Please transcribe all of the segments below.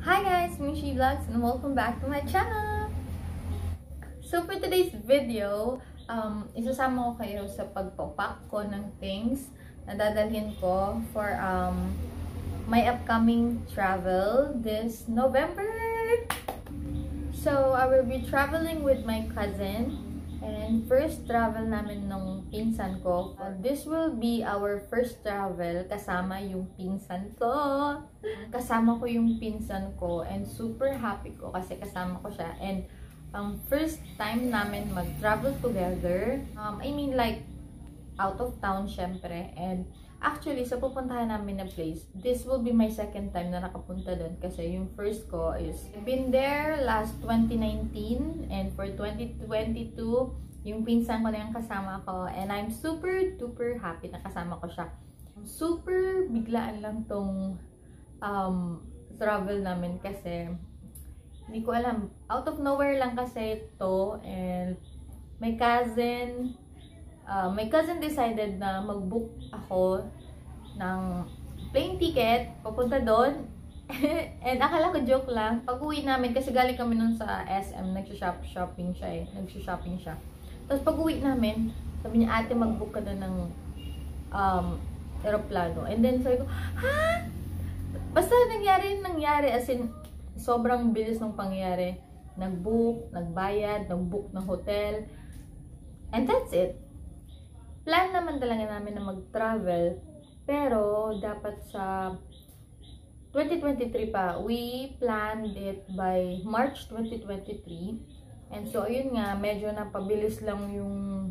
Hi guys, Mishi Vlogs and welcome back to my channel! So for today's video, isasama ko kayo sa pagpapak ko ng things na dadalhin ko for my upcoming travel this November! So I will be traveling with my cousin and first travel namin nung pinsan ko. This will be our first travel kasama yung pinsan ko. Kasama ko yung pinsan ko and super happy ko kasi kasama ko siya. And first time namin mag-travel together. I mean like out of town syempre. And actually sa pupuntahan namin na place, this will be my second time na nakapunta doon. Kasi yung first ko is, I've been there last 2019 and for 2022, yung pinsan ko na yung kasama ko. And I'm super duper happy na kasama ko siya. Super biglaan lang tong travel namin kasi hindi ko alam. Out of nowhere lang kasi ito. And my cousin decided na mag-book ako ng plane ticket papunta doon. And akala ko joke lang. Pag-uwi namin, kasi galing kami nun sa SM, nag-shopping siya. Tapos pag-uwi namin, sabi niya, ate, mag-book ka na ng aeroplano. And then sabi ko, ha? Basta nangyari, as in, sobrang bilis ng pangyayari. Nag-book, nagbayad, nag-book ng hotel. And that's it. Plan naman talaga namin na mag-travel. Pero, dapat sa 2023 pa. We planned it by March 2023. And so, ayun nga, medyo napabilis lang yung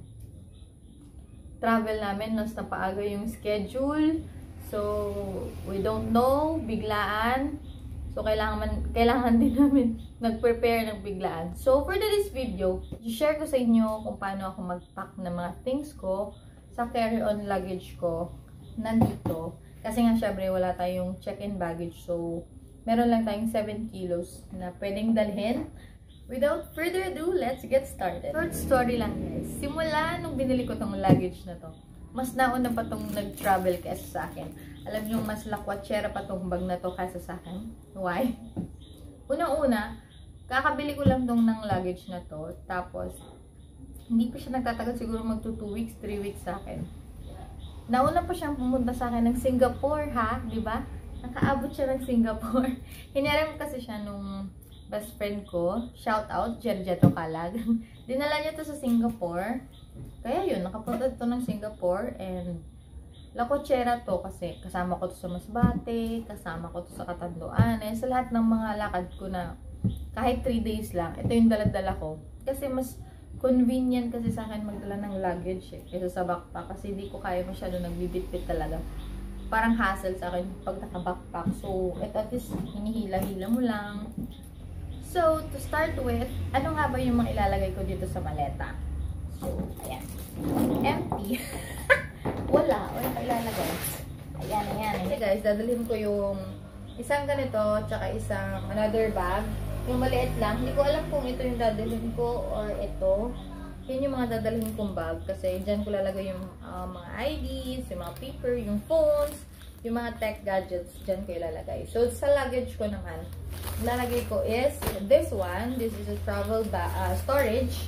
travel namin. Mas napaaga yung schedule. So, we don't know. Biglaan. So, kailangan din namin nag-prepare ng biglaan. So, for this video, i-share ko sa inyo kung paano ako mag-pack ng mga things ko sa carry-on luggage ko nandito. Kasi nga, syempre, wala tayong check-in baggage. So, meron lang tayong 7 kilos na pwedeng dalhin. Without further ado, let's get started. Short story lang, guys. Simula nung binili ko tong luggage na to, mas nauna pa tong nag-travel kaysa sa akin. Alam nyo, mas lakwatsera pa tong bag na to kaysa sa akin. Why? Unang-una, kakabili ko lang tong ng luggage na to. Tapos, hindi pa siya nagtatagal, siguro magto 2 weeks, 3 weeks sa akin. Nauna pa siyang pumunta sa akin ng Singapore, ha? Diba? Nakaabot siya ng Singapore. Hiniram kasi siya nung best friend ko. Shout out, Jerjeto Kalag. Dinala niya to sa Singapore. Kaya yun, nakapunta to ng Singapore. And lakotsera to kasi kasama ko to sa Masbate, kasama ko to sa Catanduanes, sa lahat ng mga lakad ko na kahit 3 days lang. Ito yung daladala ko. Kasi mas convenient kasi sa akin magdala ng luggage kaysa sa backpack. Kasi hindi ko kaya masyado nagbibitbit talaga. Parang hassle sa akin pag naka-backpack. So, at least hinihila-hila mo lang. So, to start with, ano nga ba yung mga ilalagay ko dito sa maleta? So, ayan. Empty. Wala pa ilalagay. Ayan. Okay guys, dadalhin ko yung isang ganito, tsaka isang another bag. Yung maliit lang. Hindi ko alam kung ito yung dadalhin ko or ito. Yun yung mga dadalhin kong bag. Kasi dyan ko lalagay yung mga IDs, yung mga paper, yung phones, yung mga tech gadgets, dyan ko ilalagay. So, sa luggage ko naman, lalagay ko is this one. This is a travel storage.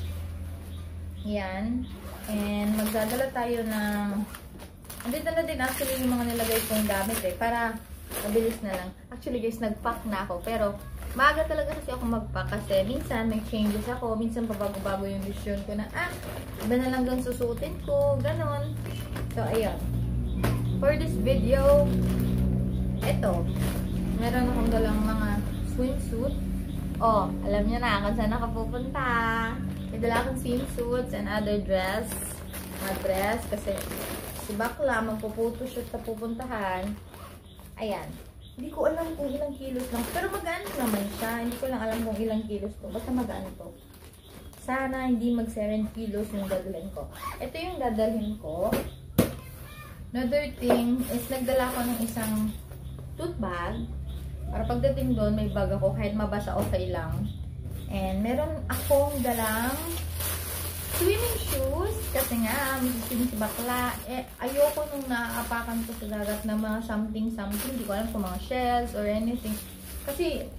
Yan. And magdadala tayo ng andito na din actually yung mga nilagay kong gamit para mabilis na lang. Actually guys, nag-pack na ako. Pero, maaga talaga kasi ako mag-pack kasi minsan may changes ako. Minsan pabago-bago yung decision ko na, iba na lang yung susuotin ko. Ganon. So, ayun. For this video, eto. Meron akong dalang mga swimsuit. Oh, alam niyo na kung saan ako pupunta. May dala akong swimsuits and other dress. Mga dress kasi si bakla, magpo-photoshoot na pupuntahan. Ayan. Hindi ko alam kung ilang kilos lang. Pero magaan naman siya. Hindi ko lang alam kung ilang kilos to. Basta magaan to. Sana hindi mag 7 kilos yung dadalhin ko. Ito yung dadalhin ko. Another thing is nagdala ko ng isang tote bag. Para pagdating doon, may bag ako. Kahit mabasa, okay lang. And meron akong dalang swimming shoes. Kasi nga, masiswimming si bakla. Ayoko nung naaapakan ko sa dagat na mga something. Hindi ko alam kung mga shells or anything. Kasi,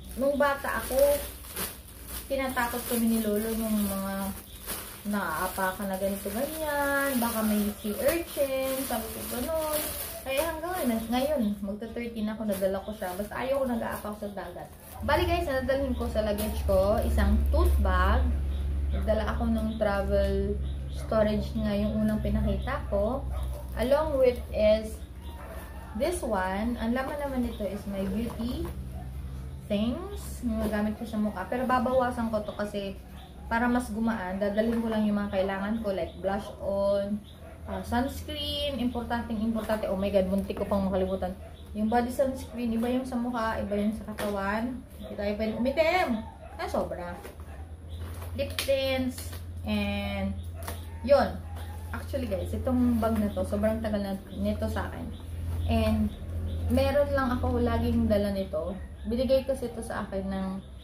nung bata ako, tinatakot kami ni Lolo yung mga naaapakan na ganito ganyan, baka may sea urchin, sabi ko gano'n. Kaya hanggang ngayon, magta-13 ako, nadala ko siya. Basta ayaw ko nag-aapak sa dagat. Bali guys, nadalhin ko sa luggage ko, isang tote bag. Nagdala ako ng travel storage nga yung unang pinakita ko. Along with is this one. Ang laman naman nito is my beauty things. Magagamit ko sa mukha. Pero babawasan ko to kasi para mas gumaan, dadalhin ko lang yung mga kailangan ko like blush on, sunscreen, importante. Oh my god, muntik ko pang makalimutan. Yung body sunscreen, iba yung sa mukha, iba yung sa katawan. Hindi tayo pwede umitim. Sobra. Lip tints, and yun. Actually guys, itong bag na to, sobrang tagal na nito sa akin. And meron lang ako laging dala nito. Binigay kasi ito sa akin ng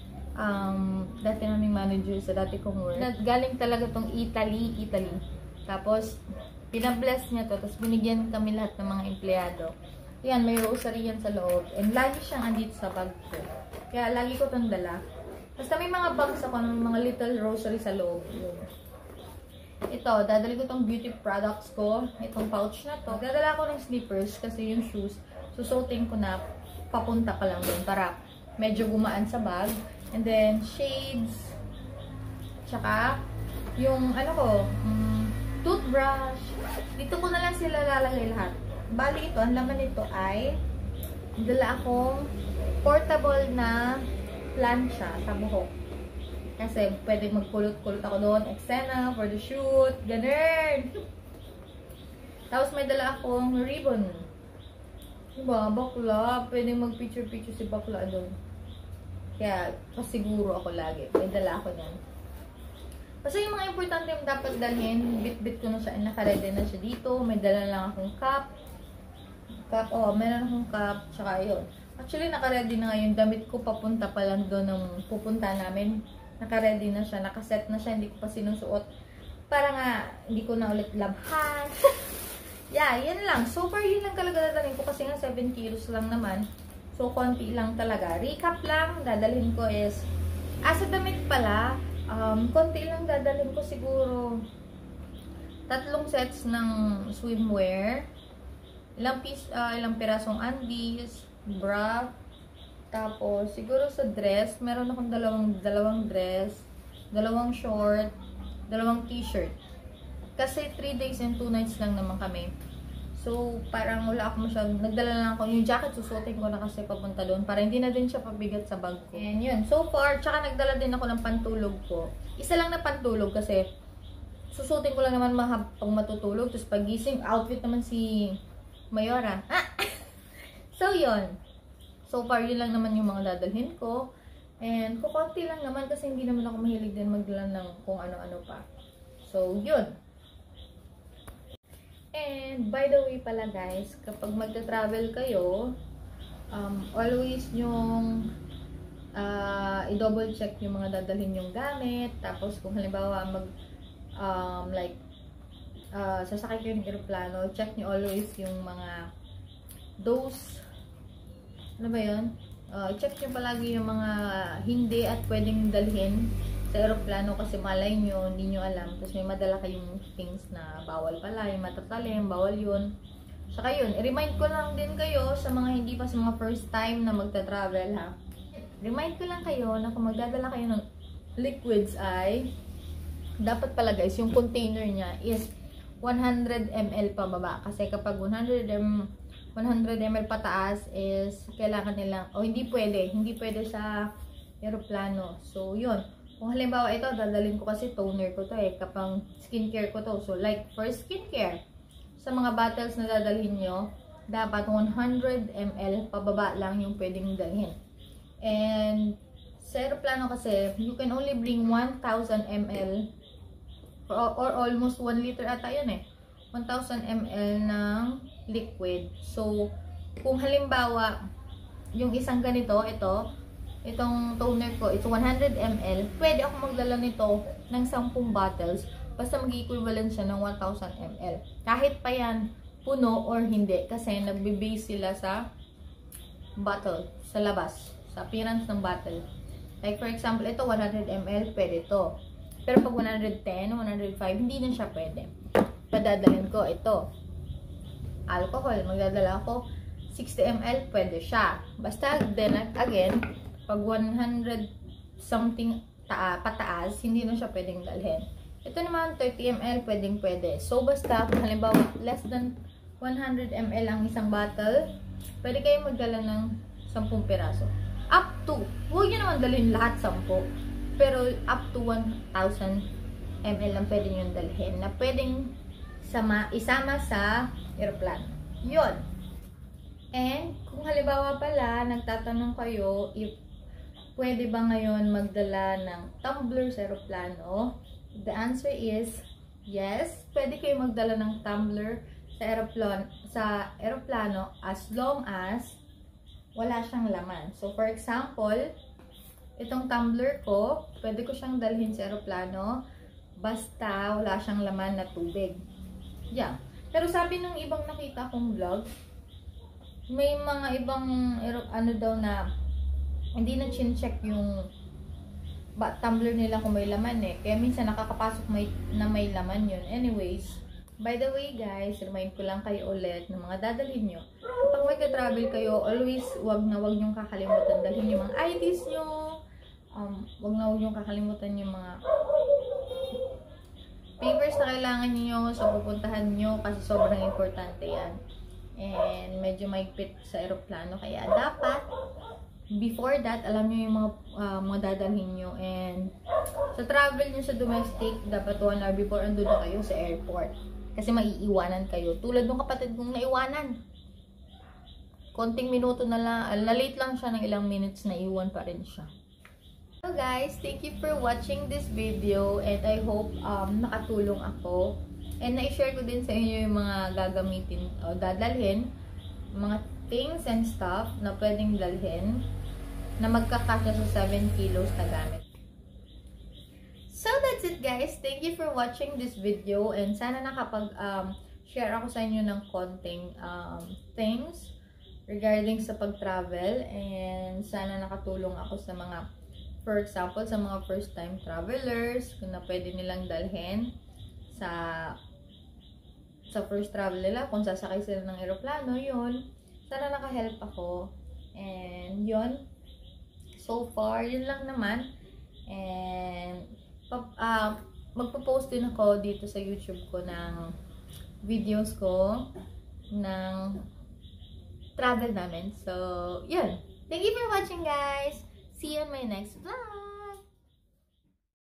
dati naming manager sa dati kong work. Galing talaga tong Italy. Tapos, pinabless niya to. Tapos, binigyan kami lahat ng mga empleyado. Yan, may rosary yan sa loob. And lagi siyang andito sa bag ko. Kaya, lagi ko itong dala. Basta may mga bags ako ng mga little rosary sa loob. Yun. Ito, dadali ko itong beauty products ko. Itong pouch na to. Dadala ko ng slippers kasi yung shoes, susuotin ko na papunta pa lang doon para medyo gumaan sa bag. And then, shades. Tsaka, yung, toothbrush. Dito ko na lang sila lalagay lahat. Bali ito, ang laman nito ay dala akong portable na plancha sa buhok. Kasi, pwedeng magkulot-kulot ako doon. Eksena, for the shoot. Ganun. Tapos, may dala akong ribbon. Diba? Bakla. Pwedeng mag-picture-picture si bakla doon. Kaya, pasiguro ako lagi. May dala ako niyan. Kasi yung mga importante yung dapat dalhin, bit-bit ko na siya, naka-ready na siya dito. May dala lang akong cup. Meron akong cup, tsaka yun. Actually, naka-ready na nga yung damit ko, papunta pa lang doon ng pupunta namin. Naka-ready na siya, nakaset na siya, hindi ko pa sinusuot. Para nga, hindi ko na ulit labhan. Yeah, yan lang. So far, yun lang talaga dadalhin ko kasi nga 7 kilos lang naman. So, konti lang talaga. Recap lang, dadalhin ko is, sa damit pala, konti lang dadalhin ko siguro 3 sets ng swimwear, ilang pirasong undies, bra, tapos siguro sa dress, meron akong dalawang dress, 2 short, 2 t-shirt. Kasi 3 days and 2 nights lang naman kami. So, parang wala ako masyadong, nagdala lang ako, yung jacket susuotin ko na kasi papunta doon, para hindi na din siya pabigat sa bag ko. And yun, so far, tsaka nagdala din ako ng pantulog ko. Isa lang na pantulog kasi, susuotin ko lang naman pag matutulog, tapos pagising, outfit naman si Mayora. So, yun. So far, yun lang naman yung mga dadalhin ko. And, kukunti lang naman kasi hindi naman ako mahilig din magdala ng kung ano-ano pa. So, yun. And, by the way pala guys, kapag magta-travel kayo, always yung i-double check yung mga dadalhin yung gamit. Tapos, kung halimbawa sasakay kayo ng aeroplano, check nyo always yung mga ano ba yun? Check nyo palagi yung mga hindi at pwedeng dalhin sa aeroplano kasi malay nyo, hindi nyo alam. Tapos may madala kayong things na bawal pala, yung matatalim, bawal yun. Saka yun, i-remind ko lang din kayo sa mga hindi pa sa mga first time na magta-travel ha. Remind ko lang kayo na kung magdadala kayo ng liquids ay dapat pala guys, yung container niya is 100 ml pababa. Kasi kapag 100 ml pataas is kailangan nilang, hindi pwede sa aeroplano. So yun. Kung halimbawa ito, dadalhin ko kasi toner ko to kapag skincare ko to. So like for skincare, sa mga bottles na dadalhin nyo, dapat 100 ml pababa lang yung pwedeng dalhin. And sa aeroplano kasi, you can only bring 1,000 ml or almost 1 liter ata yun 1,000 ml ng liquid. So, kung halimbawa, yung isang ganito, itong toner ko, it's 100 ml, pwede ako magdala nito ng 10 bottles, basta mag-equivalent siya ng 1,000 ml. Kahit pa yan, puno or hindi, kasi nagbe-base sila sa bottle, sa labas. sa appearance ng bottle. Like for example, ito 100 ml, pwede ito. Pero pag 110, 105, hindi na siya pwede. Padadalhin ko ito. Alcohol, magdadala ako 60 ml, pwede siya. Basta, then again, pag 100 something pataas, hindi na siya pwedeng dalhin. Ito naman, 30 ml, pwedeng pwede. So, basta, kung halimbawa, less than 100 ml ang isang bottle, pwede kayo magdala ng 10 piraso. Up to, huwag nyo naman dalhin lahat 10. Pero, up to 1,000 ml lang pwede nyo dalhin na pwedeng isama sa aeroplano. Yun. And, kung halimbawa pala, nagtatanong kayo, if pwede ba ngayon magdala ng tumbler sa aeroplano? The answer is, yes. Pwede kayo magdala ng tumbler sa aeroplano as long as wala siyang laman. So, for example, itong tumbler ko, pwede ko siyang dalhin sa aeroplano basta wala siyang laman na tubig. Yeah. Pero sabi nung ibang nakita kong vlog, may mga ibang ano daw na hindi na chin-check yung tumbler nila kung may laman eh. Kaya minsan nakakapasok na may laman yun. Anyways, by the way guys, remind ko lang kayo ulit ng mga dadalhin nyo. Kapag magka-travel kayo, always wag nyong kakalimutan dalhin yung mga IDs nyo. Wag nyong kakalimutan yung mga papers na kailangan niyo sa pupuntahan nyo kasi sobrang importante yan. And medyo maigpit sa aeroplano. Kaya dapat before that, alam nyo yung mga dadalhin nyo. And sa travel nyo sa domestic, dapat 1 hour before andun na kayo sa airport. Kasi maiiwanan kayo. Tulad ng kapatid kong naiwanan. Konting minuto na lang, na-late lang siya ng ilang minutes, naiwan pa rin siya. So guys, thank you for watching this video. And I hope nakatulong ako. And na-share ko din sa inyo yung mga gagamitin o dadalhin. Mga things and stuff na pwedeng dalhin na magkakasya sa 7 kilos na gamit. So that's it guys. Thank you for watching this video and sana nakapag-share ako sa inyo ng konting things regarding sa pag-travel and sana nakatulong ako sa mga, for example, sa mga first time travelers kung na pwede nilang dalhin sa first travel nila kung sasakay sila ng aeroplano, yun. Sana naka-help ako. And yun. So far, yun lang naman. And magpo-post din ako dito sa YouTube ko ng videos ko ng travel namin. So, yun. Thank you for watching, guys. See you on my next vlog.